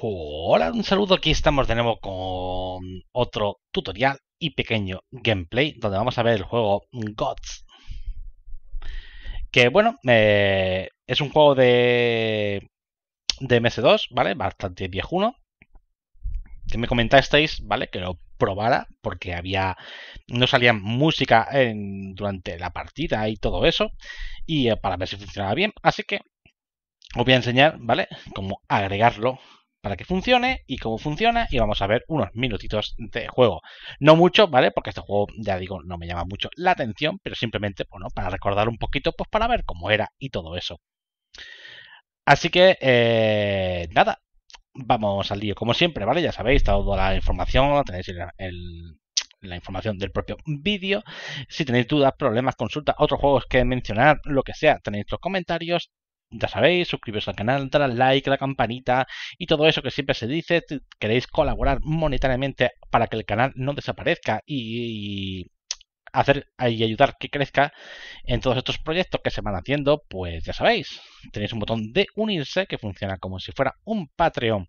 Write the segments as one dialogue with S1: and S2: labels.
S1: Hola, un saludo. Aquí estamos de nuevo con otro tutorial y pequeño gameplay donde vamos a ver el juego Gods. Que bueno, es un juego de MS2, ¿vale? Bastante viejuno. Que me comentasteis, ¿vale? Que lo probara porque no salía música durante la partida y todo eso. Y para ver si funcionaba bien. Así que os voy a enseñar, ¿vale? Cómo agregarlo para que funcione y cómo funciona y vamos a ver unos minutitos de juego. No mucho, ¿vale? Porque este juego, ya digo, no me llama mucho la atención, pero simplemente, bueno, para recordar un poquito, pues para ver cómo era y todo eso. Así que, nada, vamos al lío. Como siempre, ¿vale? Ya sabéis, toda la información la tenéis la información del propio vídeo. Si tenéis dudas, problemas, consultas, otros juegos que mencionar, lo que sea, tenéis los comentarios. Ya sabéis, suscribiros al canal, dar al like, la campanita y todo eso que siempre se dice. Queréis colaborar monetariamente para que el canal no desaparezca y hacer y ayudar que crezca en todos estos proyectos que se van haciendo, pues ya sabéis, tenéis un botón de unirse que funciona como si fuera un Patreon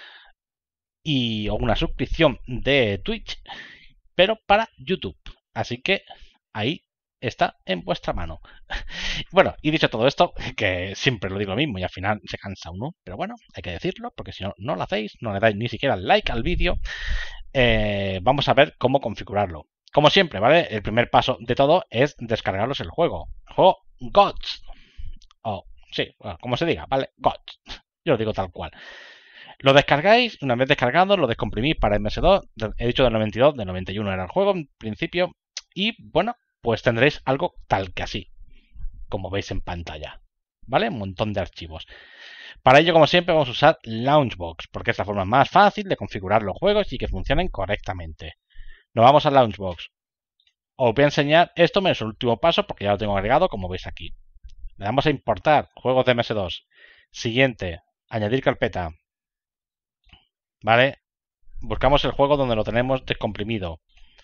S1: o una suscripción de Twitch, pero para YouTube. Así que ahí está en vuestra mano. Bueno, y dicho todo esto, que siempre lo digo lo mismo y al final se cansa uno, pero bueno, hay que decirlo, porque si no, no lo hacéis, no le dais ni siquiera like al vídeo, vamos a ver cómo configurarlo. Como siempre, ¿vale? El primer paso de todo es descargaros el juego. El juego GOTS. O, sí, bueno, como se diga, ¿vale? GOTS. Yo lo digo tal cual. Lo descargáis, una vez descargado, lo descomprimís para MS2. He dicho del 92, del 91 era el juego en principio. Y bueno, pues tendréis algo tal que así, como veis en pantalla. ¿Vale? Un montón de archivos. Para ello, como siempre, vamos a usar Launchbox, porque es la forma más fácil de configurar los juegos y que funcionen correctamente. Nos vamos a Launchbox. Os voy a enseñar esto menos el último paso porque ya lo tengo agregado, como veis aquí. Le damos a importar juegos de MS2. Siguiente, añadir carpeta. ¿Vale? Buscamos el juego donde lo tenemos descomprimido.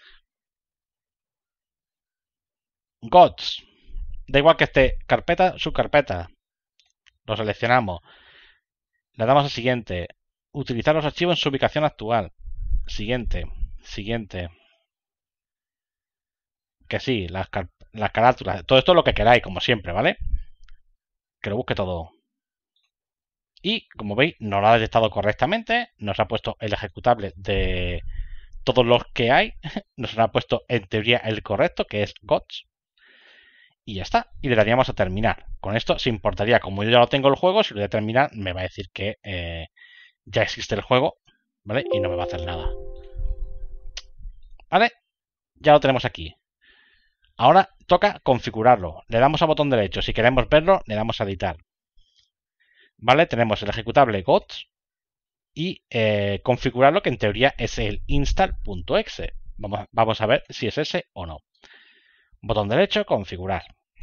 S1: GOTS. Da igual que esté carpeta, subcarpeta. Lo seleccionamos. Le damos a siguiente. Utilizar los archivos en su ubicación actual. Siguiente. Siguiente. Que sí, las carátulas. Todo esto es lo que queráis, como siempre, ¿vale? Que lo busque todo. Y como veis, nos lo ha detectado correctamente. Nos ha puesto el ejecutable de todos los que hay. Nos ha puesto en teoría el correcto, que es GOTS. Y ya está. Y le daríamos a terminar. Con esto se importaría, como yo ya lo tengo el juego, si lo voy a terminar, me va a decir que ya existe el juego, ¿vale? Y no me va a hacer nada. ¿Vale? Ya lo tenemos aquí. Ahora toca configurarlo. Le damos al botón derecho. Si queremos verlo, le damos a editar. ¿Vale? Tenemos el ejecutable GOTS y configurarlo, que en teoría es el install.exe. Vamos a ver si es ese o no. Botón derecho, configurar.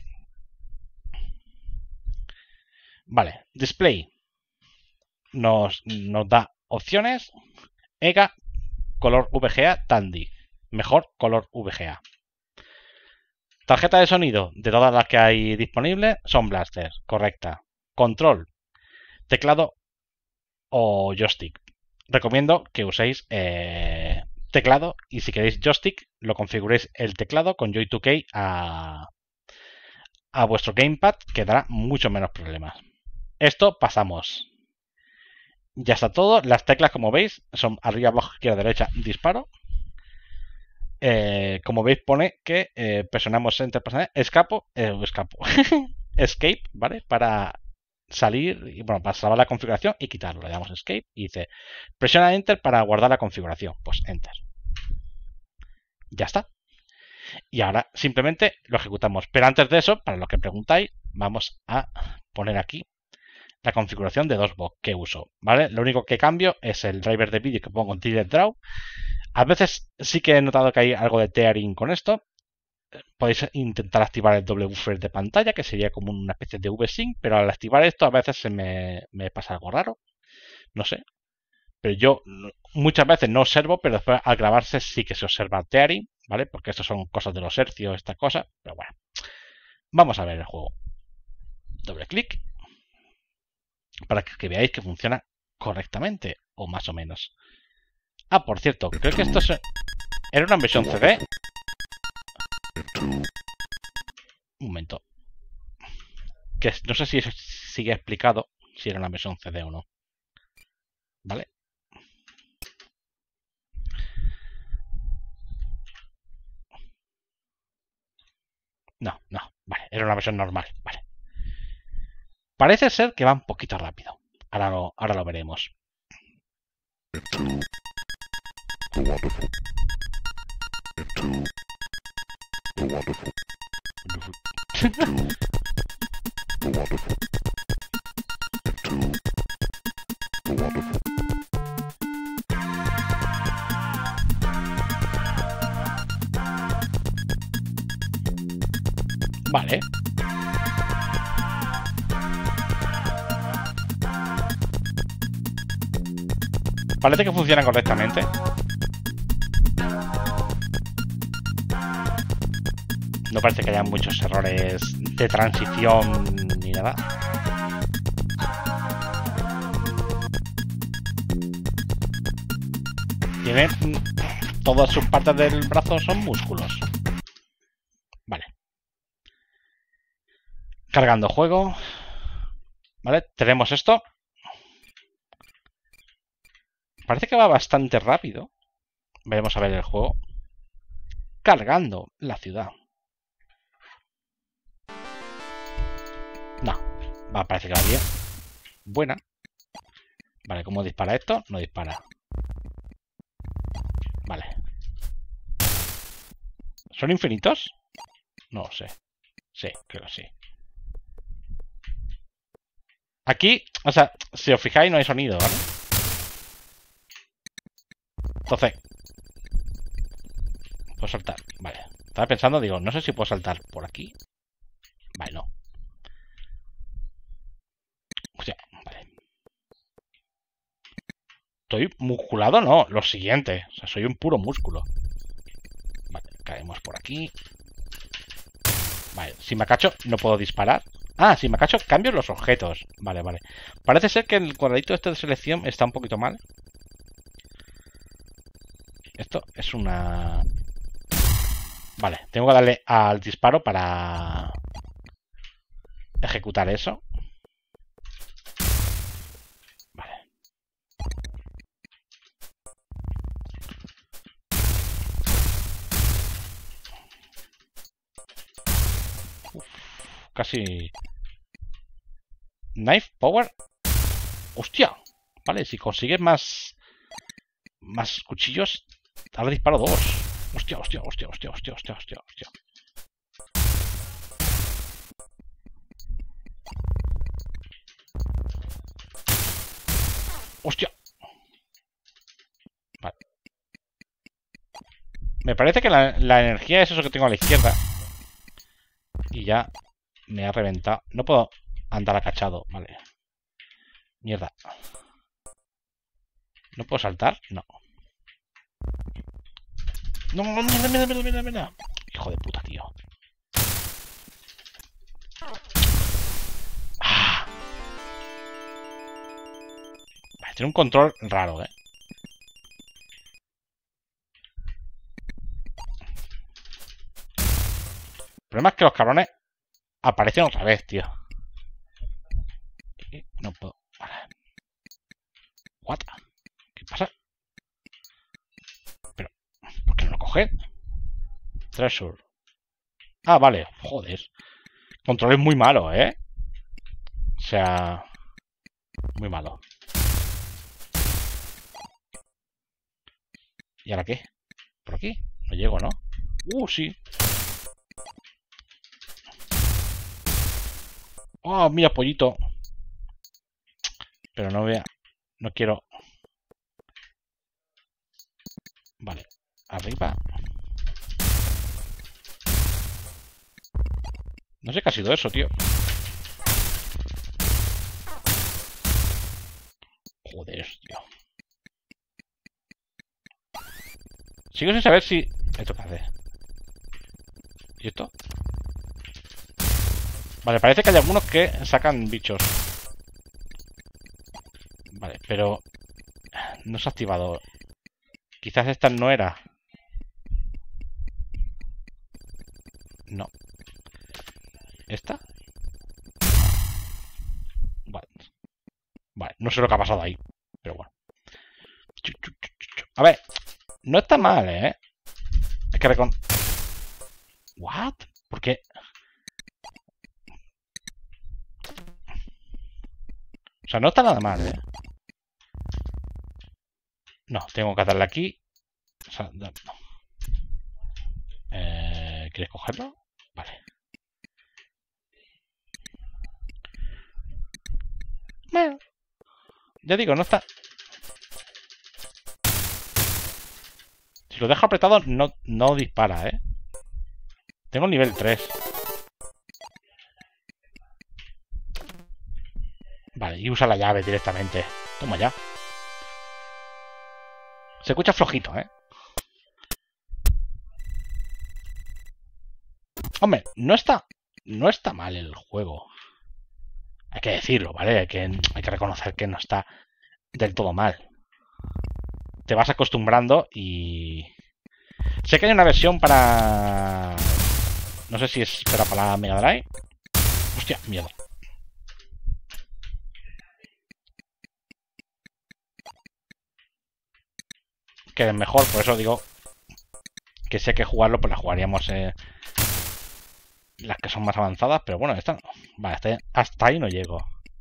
S1: Vale, display. Nos da opciones. EGA, color VGA, Tandy. Mejor color VGA. Tarjeta de sonido, de todas las que hay disponibles, son Blaster. Correcta. Control, teclado o joystick. Recomiendo que uséis teclado y si queréis joystick, lo configuréis el teclado con Joy2K a vuestro gamepad, que dará mucho menos problemas. Esto pasamos. Ya está todo. Las teclas, como veis, son arriba, abajo, izquierda, derecha, disparo. Como veis, pone que presionamos Enter, escapo, Escape, ¿vale? Para salir, y bueno, para salvar la configuración y quitarlo. Le damos Escape y dice, presiona Enter para guardar la configuración. Pues Enter. Ya está. Y ahora simplemente lo ejecutamos. Pero antes de eso, para los que preguntáis, vamos a poner aquí la configuración de DOSBox que uso, ¿vale? Lo único que cambio es el driver de vídeo que pongo en DirectDraw. A veces sí que he notado que hay algo de tearing con esto. Podéis intentar activar el doble buffer de pantalla, que sería como una especie de VSync, pero al activar esto a veces me pasa algo raro. No sé. Pero yo muchas veces no observo, pero después al grabarse sí que se observa tearing, ¿vale? Porque esto son cosas de los hercios, estas cosas. Pero bueno, vamos a ver el juego. Doble clic para que veáis que funciona correctamente. o más o menos. Ah, por cierto, creo que esto era una versión CD. Un momento. Que no sé si sigue explicado si era una versión CD o no. ¿Vale? No, vale, era una versión normal, vale. Parece ser que va un poquito rápido. Ahora lo veremos. Vale. Parece que funciona correctamente. No parece que haya muchos errores de transición ni nada. Tiene todas sus partes del brazo son músculos. Vale. Cargando juego. Vale, tenemos esto. Parece que va bastante rápido. Veremos a ver el juego. Cargando la ciudad. No, parece que va bien. Buena. Vale, ¿cómo dispara esto? No dispara. Vale. ¿Son infinitos? No lo sé. Sí, creo que sí. Aquí, o sea, si os fijáis no hay sonido, ¿vale? Entonces, puedo saltar. Vale. Estaba pensando, digo, no sé si puedo saltar por aquí. Vale, no. Hostia, vale. ¿Estoy musculado? No, lo siguiente. O sea, soy un puro músculo. Vale, caemos por aquí. Vale, si me acacho no puedo disparar. Ah, si me acacho cambio los objetos. Vale, vale. Parece ser que el cuadradito este de selección está un poquito mal. Esto es una... Vale, tengo que darle al disparo para ejecutar eso. Vale. Uf, casi... Knife Power. ¡Hostia! Vale, si consigues más cuchillos, ahora disparo dos. Hostia, hostia, hostia, hostia, hostia, hostia, hostia, hostia. ¡Hostia! Vale. Me parece que la energía es eso que tengo a la izquierda. Y ya me ha reventado. No puedo andar acachado, vale. Mierda. ¿No puedo saltar? No. No, mierda. Hijo de puta, tío. Ah. Vale, tiene un control raro, El problema es que los cabrones aparecen otra vez, tío. No puedo. Vale. What? ¿Qué pasa? Pero, ¿por qué no lo coge? Treasure. Ah, vale. Joder. Control es muy malo, ¿eh? O sea... Muy malo. ¿Y ahora qué? ¿Por aquí? No llego, ¿no? Sí. Oh, mira, pollito. Pero no vea. No quiero. Vale. Arriba. No sé qué ha sido eso, tío. Joder, tío. Sigo sin saber si... ¿Esto qué hace? ¿Y esto? Vale, parece que hay algunos que sacan bichos. Vale, pero... No se ha activado. Quizás esta no era. No. ¿Esta? Vale. Vale, no sé lo que ha pasado ahí. Pero bueno. A ver, no está mal, ¿eh? Hay que ¿What? ¿Por qué? O sea, no está nada mal, ¿eh? No, tengo que darle aquí. O sea, no. ¿Quieres cogerlo? Vale. Bueno. Ya digo, no está... Si lo dejo apretado, no dispara, ¿eh? Tengo nivel 3. Vale, y usa la llave directamente. Toma ya. Se escucha flojito, ¿eh? Hombre, no está mal el juego. Hay que decirlo, ¿vale? Hay que reconocer que no está del todo mal. Te vas acostumbrando y... Sé que hay una versión para... No sé si es para la Mega Drive. Hostia, miedo. Que es mejor, por eso digo que si hay que jugarlo, pues la jugaríamos las que son más avanzadas, pero bueno, esta no. Vale, hasta ahí no llego.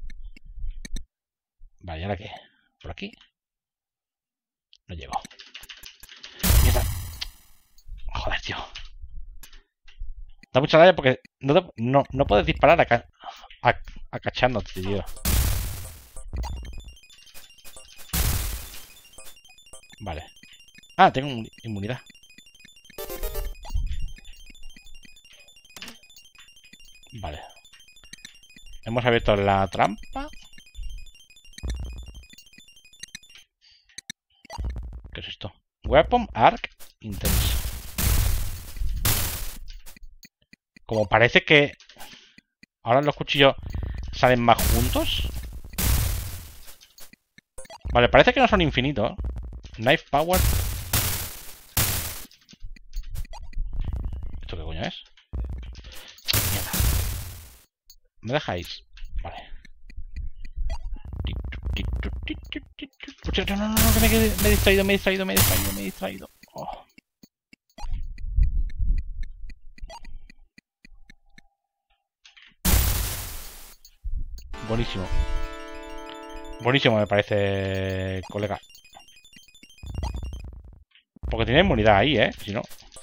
S1: Vale, ¿y ahora qué? ¿Por aquí? No llego. Mierda. Joder, tío. Da mucha rabia porque no puedes disparar acachándote, tío. Vale. Ah, tengo inmunidad. Vale. Hemos abierto la trampa. ¿Qué es esto? Weapon Arc Intense. Como parece que ahora los cuchillos salen más juntos. Vale, parece que no son infinitos. Knife Power. ¿Esto qué coño es? Mierda. ¿Me dejáis? Vale. No, que me he distraído. Oh. Buenísimo. Buenísimo me parece, colega. Porque tiene inmunidad ahí, ¿eh? Si no...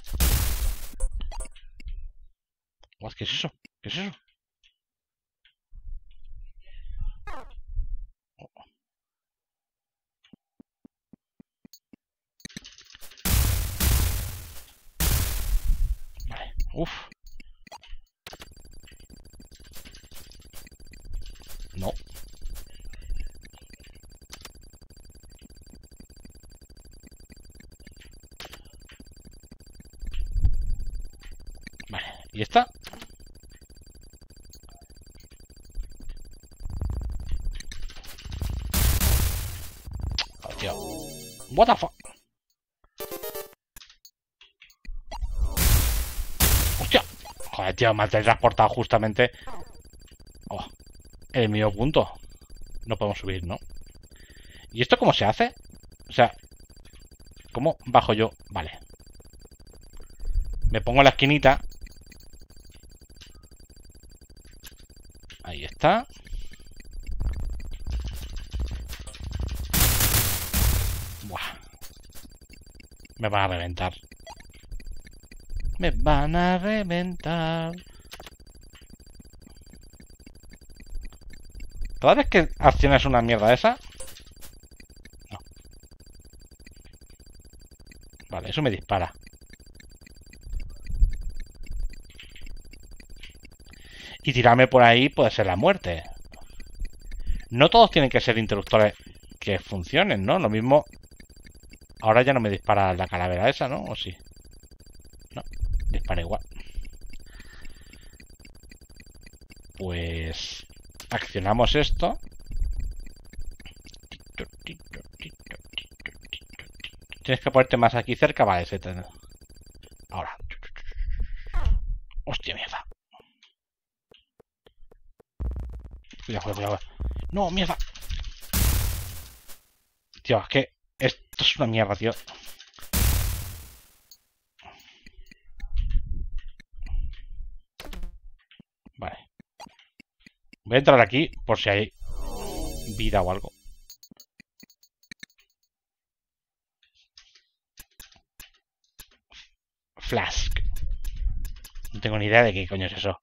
S1: ¿Qué es eso? ¿Qué es eso? Vale. Uf. No. Vale. ¿Y esta? Oh, tío. What the fuck? ¡Hostia! Joder, tío, me ha transportado justamente... Oh, el mío punto. No podemos subir, ¿no? ¿Y esto cómo se hace? O sea... ¿Cómo bajo yo? Vale. Me pongo en la esquinita. Ahí está. Buah. Me van a reventar. Me van a reventar. Cada vez que accionas una mierda esa... No. Vale, eso me dispara. Y tirarme por ahí puede ser la muerte. No todos tienen que ser interruptores que funcionen, ¿no? Lo mismo... Ahora ya no me dispara la calavera esa, ¿no? ¿O sí? No, dispara igual. Pues... Accionamos esto. Tienes que ponerte más aquí cerca. Vale, ahora. Hostia, mierda. Cuidado, cuidado. No, mierda. Tío, es que esto es una mierda, tío. Vale. Voy a entrar aquí por si hay vida o algo. Flask. No tengo ni idea de qué coño es eso.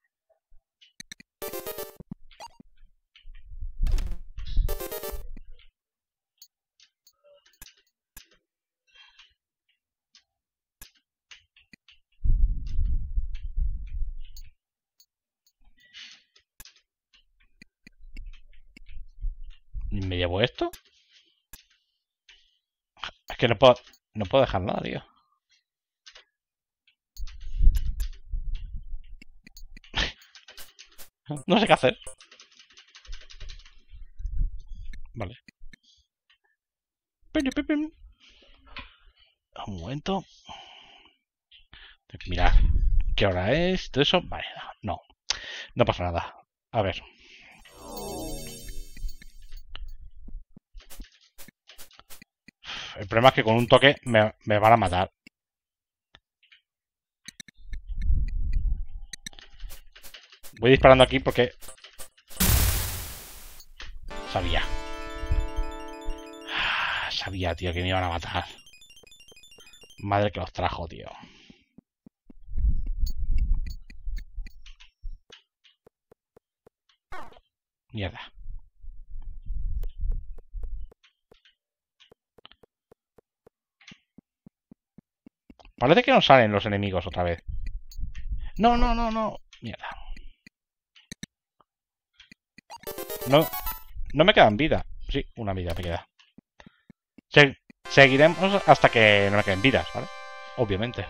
S1: ¿Me llevo esto? Es que no puedo dejar nada, tío. No sé qué hacer. Vale. Un momento. Mira, ¿qué hora es? ¿Todo eso? Vale, no. No pasa nada. A ver. El problema es que con un toque me van a matar. Voy disparando aquí porque... Sabía. Sabía, tío, que me iban a matar. Madre que los trajo, tío. Mierda. Parece que no salen los enemigos otra vez. No, no, no, no. Mierda. No me quedan vida. Sí, una vida me queda. Seguiremos hasta que no me queden vidas, ¿vale? Obviamente.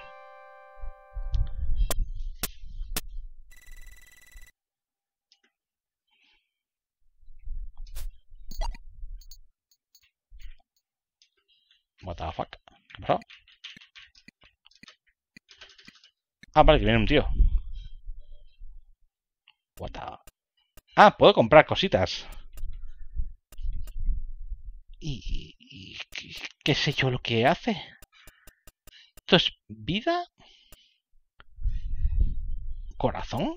S1: What the fuck? ¿Qué pasó? Ah, vale, que viene un tío. What the... Ah, puedo comprar cositas. ¿Y qué sé yo lo que hace? ¿Esto es vida? ¿Corazón?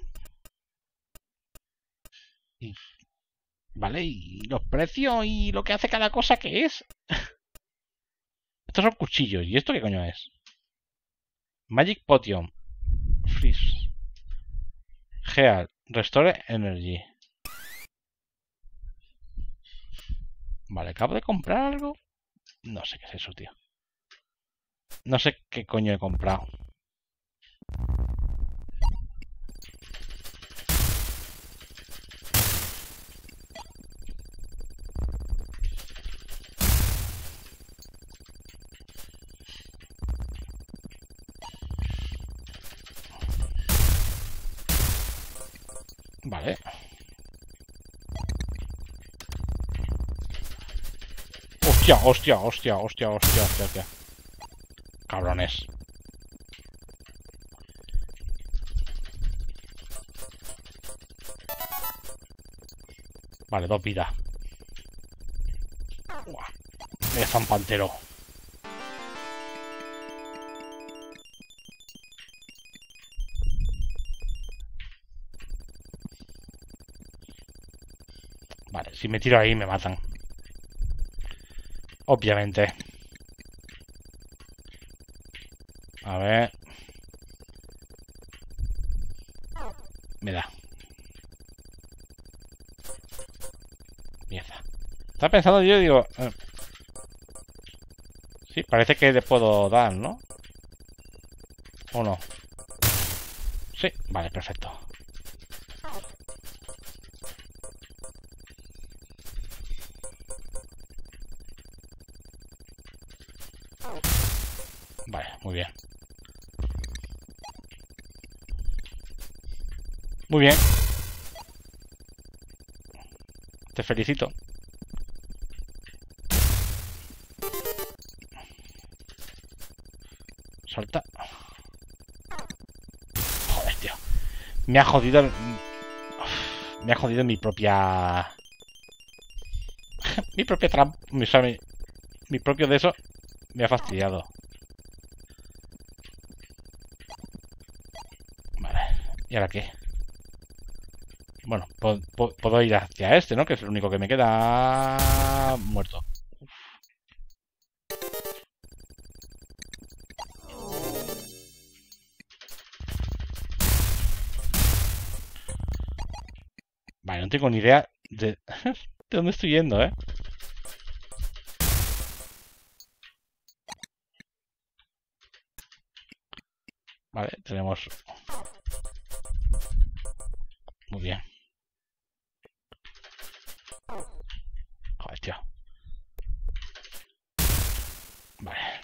S1: Vale, ¿y los precios y lo que hace cada cosa qué es? Estos son cuchillos. ¿Y esto qué coño es? Magic Potion. Freeze. Heal. Restore Energy. Vale, acabo de comprar algo. No sé qué es eso, tío. No sé qué coño he comprado. Vale. Hostia, hostia, hostia, hostia, hostia, hostia. Cabrones. Vale, 2 vidas. Me zampantero. Vale, si me tiro ahí me matan. Obviamente. A ver. Me da. Mierda. Estaba pensando yo, digo... Sí, parece que le puedo dar, ¿no? ¿O no? Sí, vale, perfecto. Vale, muy bien. Muy bien. Te felicito. Solta. Joder, tío. Me ha jodido... Me ha jodido mi propia... mi propia trampa. Mi propio de eso me ha fastidiado. Vale. ¿Y ahora qué? Bueno, puedo ir hacia este, ¿no? Que es el único que me queda... muerto. Vale, no tengo ni idea de dónde estoy yendo, ¿eh? Vale, tenemos... Muy bien. Joder, tío. Vale.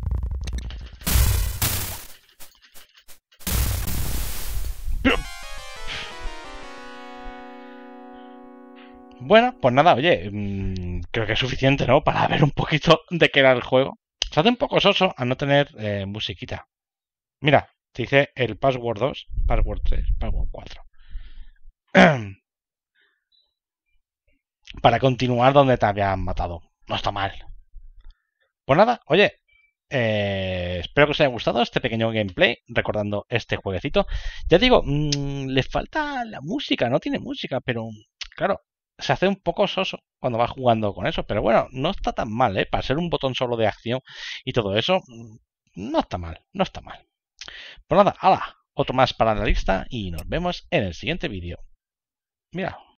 S1: Bueno, pues nada, oye, creo que es suficiente, ¿no? Para ver un poquito de qué era el juego. Se hace un poco soso a no tener musiquita. Mira, te dice el password 2, password 3, password 4. Para continuar donde te habían matado. No está mal. Pues nada, oye, espero que os haya gustado este pequeño gameplay, recordando este jueguecito. Ya digo, le falta la música, no tiene música, pero claro, se hace un poco soso cuando vas jugando con eso. Pero bueno, no está tan mal, ¿eh? Para ser un botón solo de acción y todo eso, no está mal, no está mal. Pues nada, hala, otro más para la lista y nos vemos en el siguiente vídeo. Mira.